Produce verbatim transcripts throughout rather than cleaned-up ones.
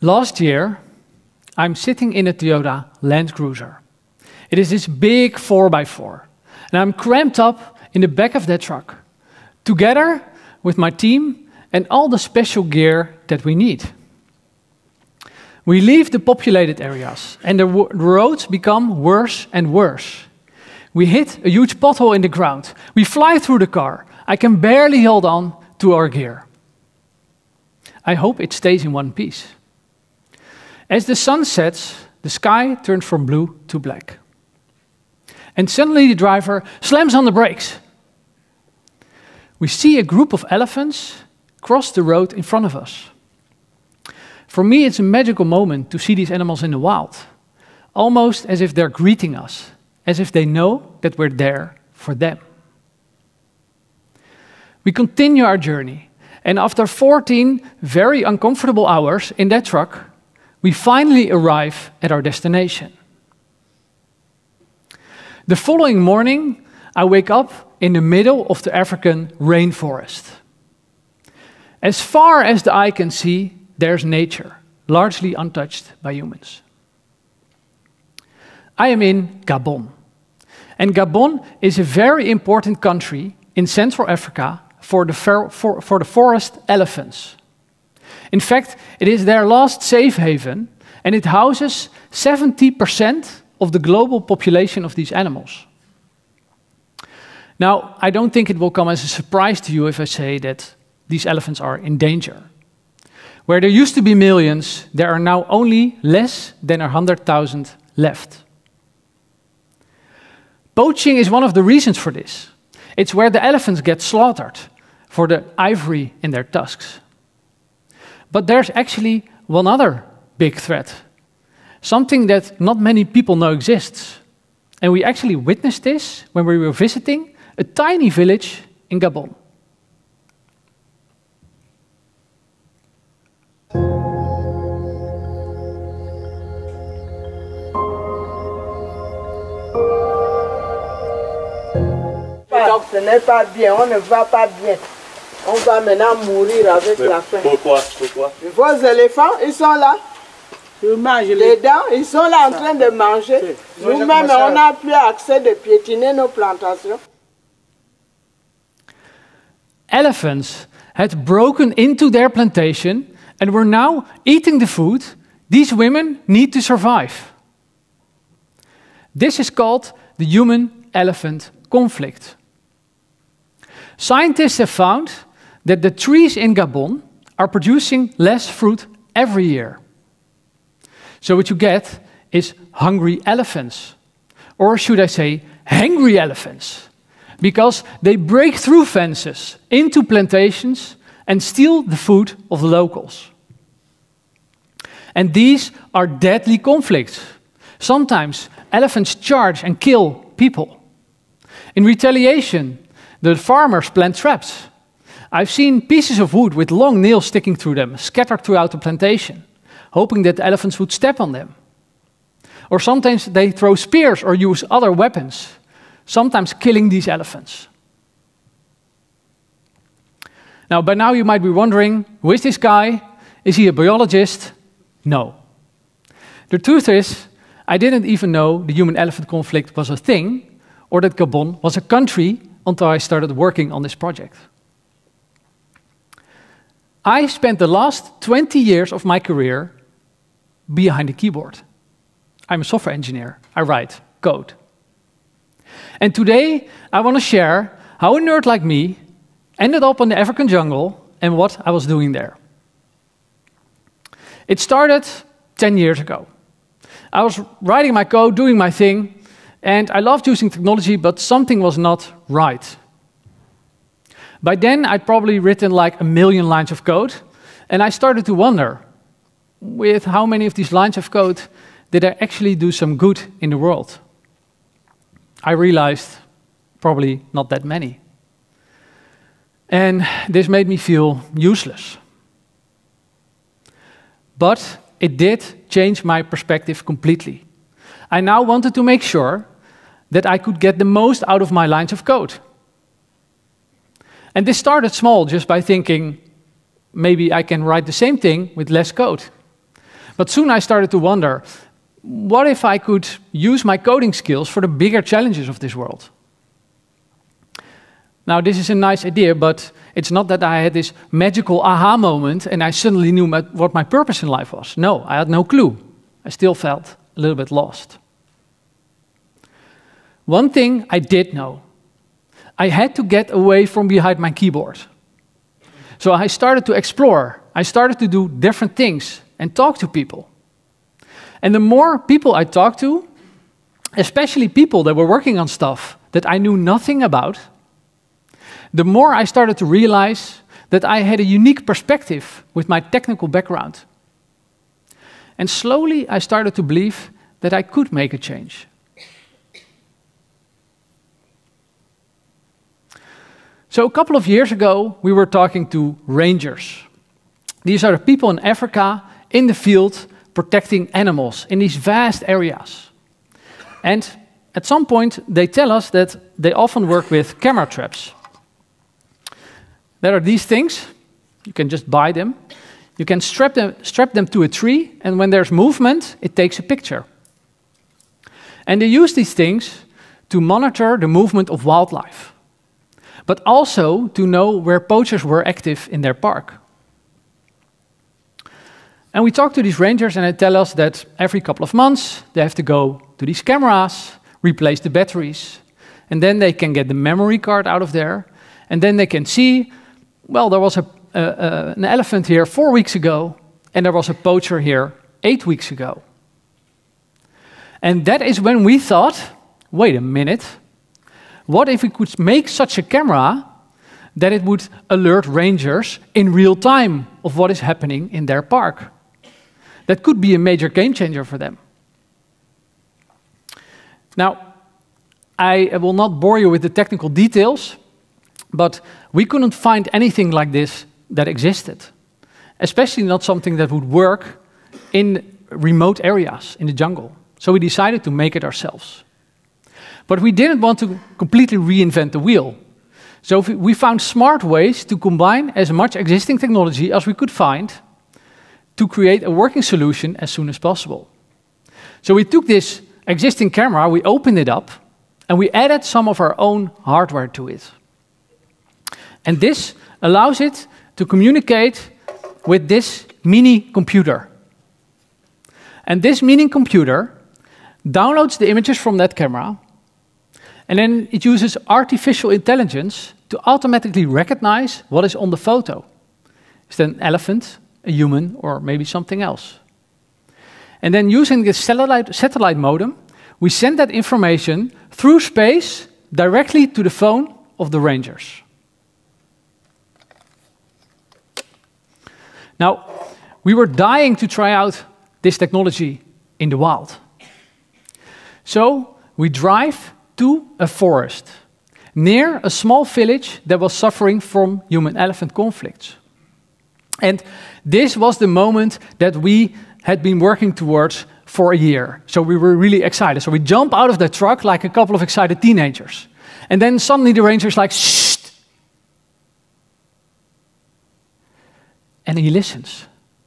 Last year, I'm sitting in a Toyota Land Cruiser. It is this big four by four, and I'm cramped up in the back of that truck, together with my team and all the special gear that we need. We leave the populated areas, and the w- roads become worse and worse. We hit a huge pothole in the ground. We fly through the car. I can barely hold on to our gear. I hope it stays in one piece. As the sun sets, the sky turns from blue to black. And suddenly the driver slams on the brakes. We see a group of elephants cross the road in front of us. For me, it's a magical moment to see these animals in the wild, almost as if they're greeting us, as if they know that we're there for them. We continue our journey, and after fourteen very uncomfortable hours in that truck, we finally arrive at our destination. The following morning, I wake up in the middle of the African rainforest. As far as the eye can see, there's nature, largely untouched by humans. I am in Gabon. And Gabon is a very important country in Central Africa for the, for, for, for the forest elephants. In fact, it is their last safe haven, and it houses seventy percent of the global population of these animals. Now, I don't think it will come as a surprise to you if I say that these elephants are in danger. Where there used to be millions, there are now only less than one hundred thousand left. Poaching is one of the reasons for this. It's where the elephants get slaughtered for the ivory in their tusks. But there's actually one other big threat, something that not many people know exists. And we actually witnessed this when we were visiting a tiny village in Gabon. Donc ce n'est pas bien, on ne va pas bien. On va maintenant mourir avec Mais la faim. pourquoi? Pourquoi? Vos éléphants, ils sont là. Je mange les... Les dents, ils sont là en train de manger. Nous-mêmes, on n'a plus accès de piétiner nos plantations. Elephants had broken into their plantation and were now eating the food these women need to survive. This is called the human-elephant conflict. Scientists have found that the trees in Gabon are producing less fruit every year. So what you get is hungry elephants. Or should I say, hangry elephants. Because they break through fences into plantations and steal the food of the locals. And these are deadly conflicts. Sometimes elephants charge and kill people. In retaliation, the farmers plant traps. I've seen pieces of wood with long nails sticking through them, scattered throughout the plantation, hoping that the elephants would step on them. Or sometimes they throw spears or use other weapons, sometimes killing these elephants. Now, by now you might be wondering, who is this guy? Is he a biologist? No. The truth is, I didn't even know the human-elephant conflict was a thing, or that Gabon was a country, until I started working on this project. I spent the last twenty years of my career behind the keyboard. I'm a software engineer. I write code. And today, I want to share how a nerd like me ended up in the African jungle and what I was doing there. It started ten years ago. I was writing my code, doing my thing, and I loved using technology, but something was not right. By then, I'd probably written like a million lines of code, and I started to wonder, with how many of these lines of code did I actually do some good in the world? I realized probably not that many. And this made me feel useless. But it did change my perspective completely. I now wanted to make sure that I could get the most out of my lines of code. And this started small, just by thinking, maybe I can write the same thing with less code. But soon I started to wonder, what if I could use my coding skills for the bigger challenges of this world? Now, this is a nice idea, but it's not that I had this magical aha moment and I suddenly knew my, what my purpose in life was. No, I had no clue. I still felt a little bit lost. One thing I did know. I had to get away from behind my keyboard. So I started to explore. I started to do different things and talk to people. And the more people I talked to, especially people that were working on stuff that I knew nothing about, the more I started to realize that I had a unique perspective with my technical background. And slowly I started to believe that I could make a change. So a couple of years ago, we were talking to rangers. These are the people in Africa, in the field, protecting animals in these vast areas. And at some point, they tell us that they often work with camera traps. There are these things. You can just buy them. You can strap them, strap them to a tree, and when there's movement, it takes a picture. And they use these things to monitor the movement of wildlife, but also to know where poachers were active in their park. And we talk to these rangers, and they tell us that every couple of months, they have to go to these cameras, replace the batteries, and then they can get the memory card out of there, and then they can see, well, there was a, uh, uh, an elephant here four weeks ago, and there was a poacher here eight weeks ago. And that is when we thought, wait a minute, what if we could make such a camera that it would alert rangers in real time of what is happening in their park? That could be a major game changer for them. Now, I will not bore you with the technical details, but we couldn't find anything like this that existed, especially not something that would work in remote areas in the jungle. So we decided to make it ourselves. But we didn't want to completely reinvent the wheel. So we found smart ways to combine as much existing technology as we could find to create a working solution as soon as possible. So we took this existing camera, we opened it up, and we added some of our own hardware to it. And this allows it to communicate with this mini computer. And this mini computer downloads the images from that camera, and then it uses artificial intelligence to automatically recognize what is on the photo. Is it an elephant, a human, or maybe something else? And then using this satellite, satellite modem, we send that information through space directly to the phone of the rangers. Now, we were dying to try out this technology in the wild. So we drive to a forest near a small village that was suffering from human-elephant conflicts. And this was the moment that we had been working towards for a year. So we were really excited. So we jump out of the truck like a couple of excited teenagers. And then suddenly the ranger's like, shh. And he listens.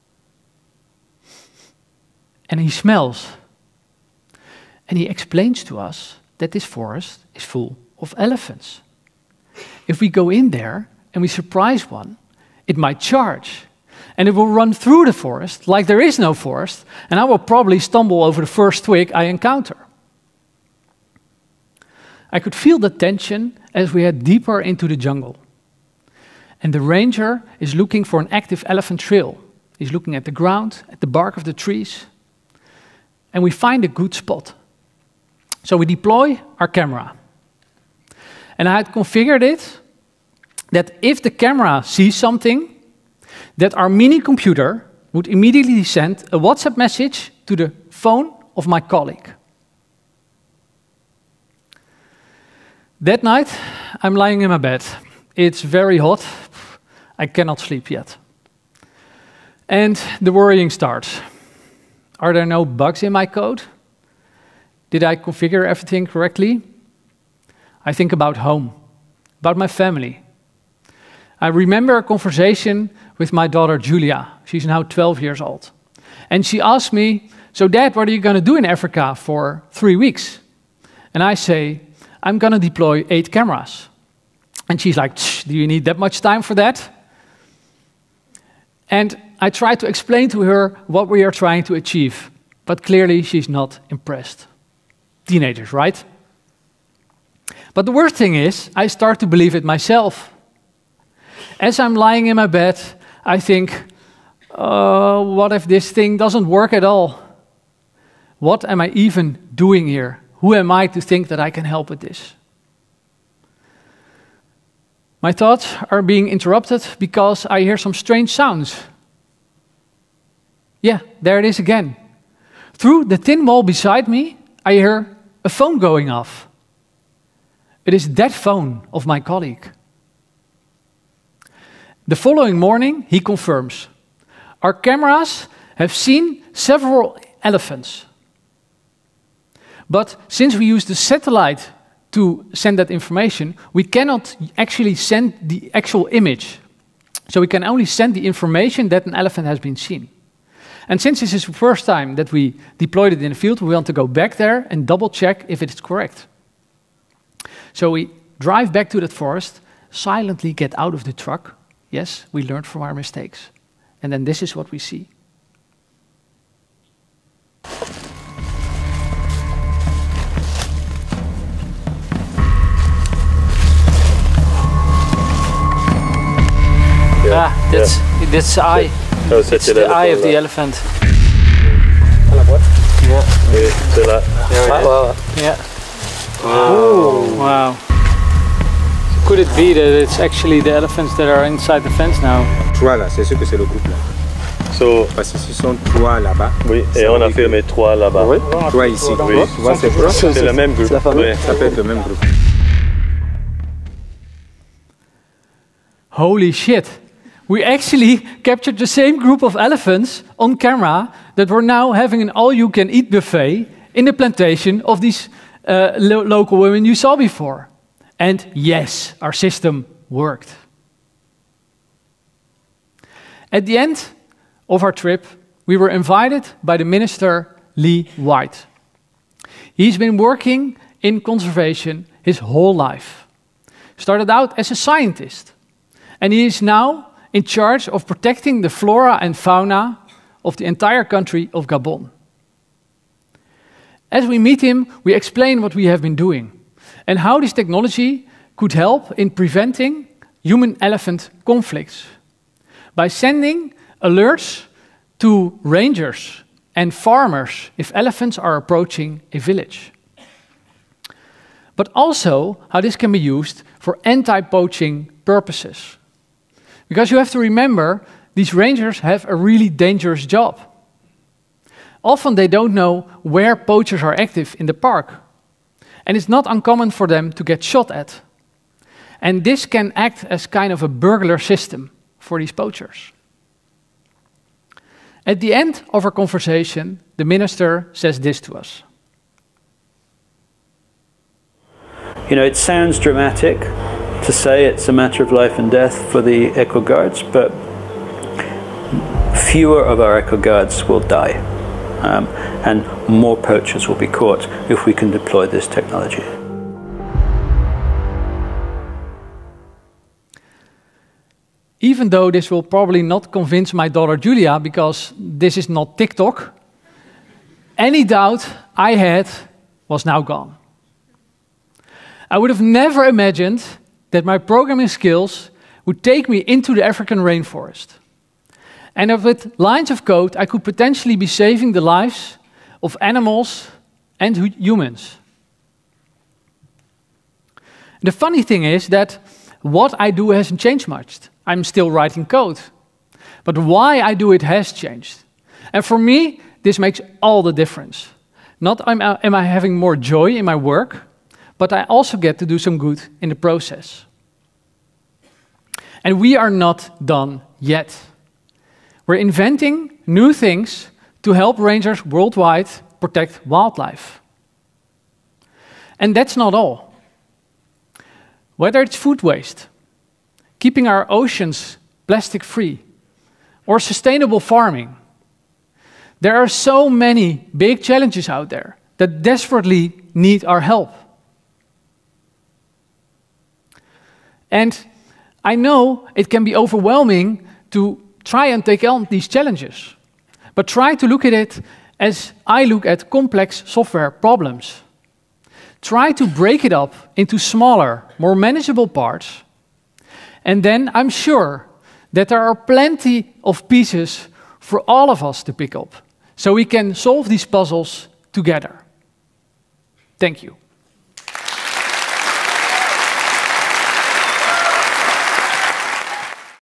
And he smells. And he explains to us that this forest is full of elephants. If we go in there and we surprise one, it might charge. And it will run through the forest like there is no forest, and I will probably stumble over the first twig I encounter. I could feel the tension as we head deeper into the jungle. And the ranger is looking for an active elephant trail. He's looking at the ground, at the bark of the trees, and we find a good spot. So we deploy our camera. And I had configured it that if the camera sees something, that our mini computer would immediately send a WhatsApp message to the phone of my colleague. That night, I'm lying in my bed. It's very hot. I cannot sleep yet. And the worrying starts. Are there no bugs in my code? Did I configure everything correctly? I think about home, about my family. I remember a conversation with my daughter Julia. She's now twelve years old. And she asked me, so Dad, what are you going to do in Africa for three weeks? And I say, I'm going to deploy eight cameras. And she's like, do you need that much time for that? And I try to explain to her what we are trying to achieve. But clearly, she's not impressed. Teenagers, right? But the worst thing is, I start to believe it myself. As I'm lying in my bed, I think, uh, what if this thing doesn't work at all? What am I even doing here? Who am I to think that I can help with this? My thoughts are being interrupted because I hear some strange sounds. Yeah, there it is again. Through the thin wall beside me, I hear a phone going off. It is that phone of my colleague. The following morning, he confirms, our cameras have seen several elephants. But since we use the satellite to send that information, we cannot actually send the actual image. So we can only send the information that an elephant has been seen. And since this is the first time that we deployed it in the field, we want to go back there and double check if it is correct. So we drive back to that forest, silently get out of the truck. Yes, we learned from our mistakes. And then this is what we see. Yeah, ah, that's yeah. that's the eye. Oh, it's the eye of the elephant. Yeah. C'est là. Yeah. Wow. Wow. Could it be that it's actually the elephants that are inside the fence now? Trois là, c'est sûr que c'est le groupe là. So, parce que ce sont trois là-bas. Oui, et on a filmé trois là-bas. Oui. Trois ici. Oui. Tu vois, c'est proche. C'est le même groupe. Oui. Ça peut être le même groupe. Holy shit. We actually captured the same group of elephants on camera that were now having an all-you-can-eat buffet in the plantation of these uh, lo local women you saw before. And yes, our system worked. At the end of our trip, we were invited by the minister, Lee White. He's been working in conservation his whole life. Started out as a scientist, and he is now in charge of protecting the flora and fauna of the entire country of Gabon. As we meet him, we explain what we have been doing and how this technology could help in preventing human-elephant conflicts by sending alerts to rangers and farmers if elephants are approaching a village. But also how this can be used for anti-poaching purposes. Because you have to remember, these rangers have a really dangerous job. Often they don't know where poachers are active in the park. And it's not uncommon for them to get shot at. And this can act as kind of a burglar system for these poachers. At the end of our conversation, the minister says this to us. You know, it sounds dramatic to say it's a matter of life and death for the eco guards, but fewer of our eco guards will die, um, and more poachers will be caught if we can deploy this technology. Even though this will probably not convince my daughter Julia, because this is not TikTok, any doubt I had was now gone. I would have never imagined that my programming skills would take me into the African rainforest. And that with lines of code, I could potentially be saving the lives of animals and humans. The funny thing is that what I do hasn't changed much. I'm still writing code. But why I do it has changed. And for me, this makes all the difference. Not am I, am I having more joy in my work, but I also get to do some good in the process. And we are not done yet. We're inventing new things to help rangers worldwide protect wildlife. And that's not all. Whether it's food waste, keeping our oceans plastic-free, or sustainable farming, There are so many big challenges out there that desperately need our help. And I know it can be overwhelming to try and take on these challenges, but try to look at it as I look at complex software problems. Try to break it up into smaller, more manageable parts, and then I'm sure that there are plenty of pieces for all of us to pick up, so we can solve these puzzles together. Thank you.